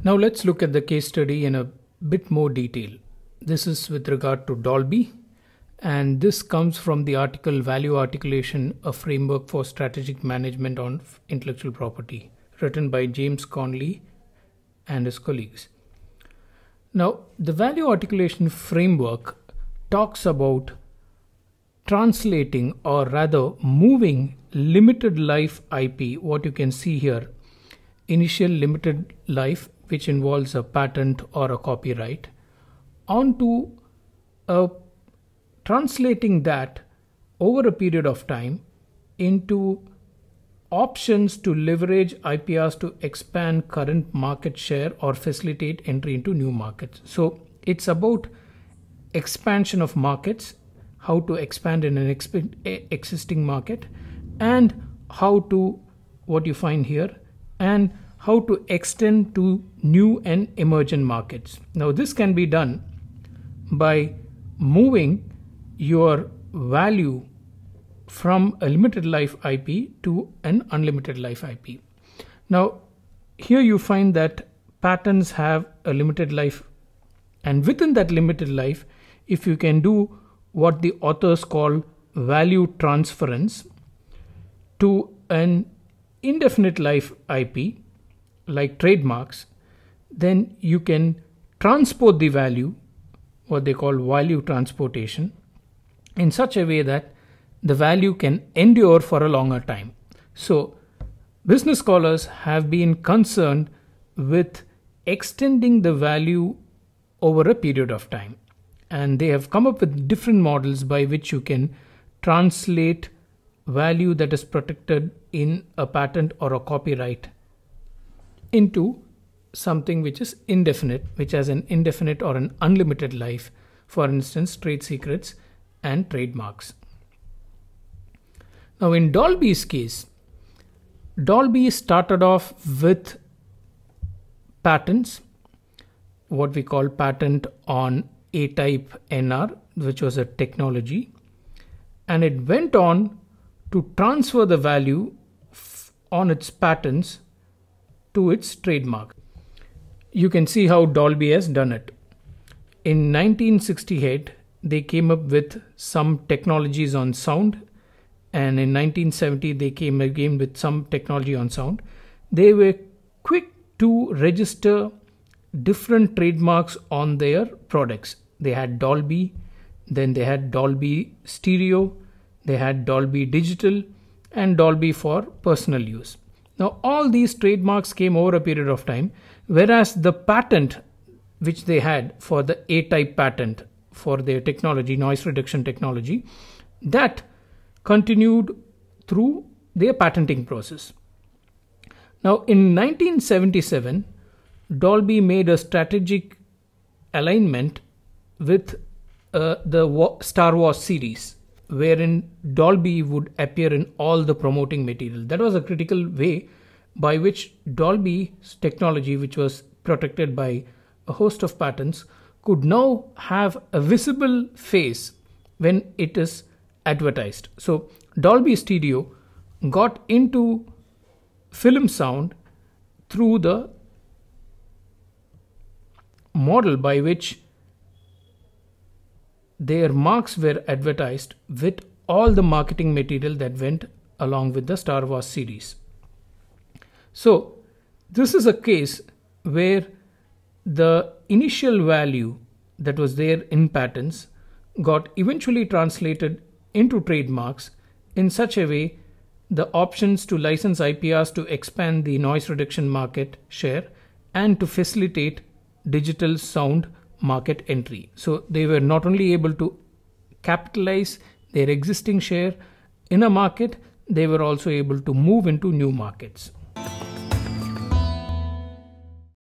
Now let's look at the case study in a bit more detail. This is with regard to Dolby, and this comes from the article Value Articulation, a Framework for Strategic Management on Intellectual Property, written by James Conley and his colleagues. Now, the Value Articulation Framework talks about translating, or rather moving, limited life IP, what you can see here, initial limited life, which involves a patent or a copyright, onto translating that over a period of time into options to leverage IPRs to expand current market share or facilitate entry into new markets. So it's about expansion of markets, how to expand in an existing market, and how to, what you find here, and how to extend to new and emergent markets. Now this can be done by moving your value from a limited life IP to an unlimited life IP. Now here you find that patents have a limited life, and within that limited life, if you can do what the authors call value transference to an indefinite life IP like trademarks, then you can transport the value, what they call value transportation, in such a way that the value can endure for a longer time. So business scholars have been concerned with extending the value over a period of time, and they have come up with different models by which you can translate value that is protected in a patent or a copyright into something which is indefinite, which has an indefinite or an unlimited life, for instance trade secrets and trademarks. Now in Dolby's case, Dolby started off with patents, what we call patent on A-type NR, which was a technology, and it went on to transfer the value on its patents to its trademark. You can see how Dolby has done it. In 1968, they came up with some technologies on sound, and in 1970 they came again with some technology on sound. They were quick to register different trademarks on their products. They had Dolby, then they had Dolby Stereo, they had Dolby Digital, and Dolby for personal use. Now all these trademarks came over a period of time, whereas the patent which they had for the A-type patent for their technology, noise reduction technology, that continued through their patenting process. Now in 1977, Dolby made a strategic alignment with the Star Wars series, wherein Dolby would appear in all the promoting material. That was a critical way by which Dolby's technology, which was protected by a host of patents, could now have a visible face when it is advertised. So Dolby Stereo got into film sound through the model by which their marks were advertised with all the marketing material that went along with the Star Wars series. So this is a case where the initial value that was there in patents got eventually translated into trademarks in such a way the options to license IPRs to expand the noise reduction market share and to facilitate digital sound market entry. So they were not only able to capitalize their existing share in a market, they were also able to move into new markets.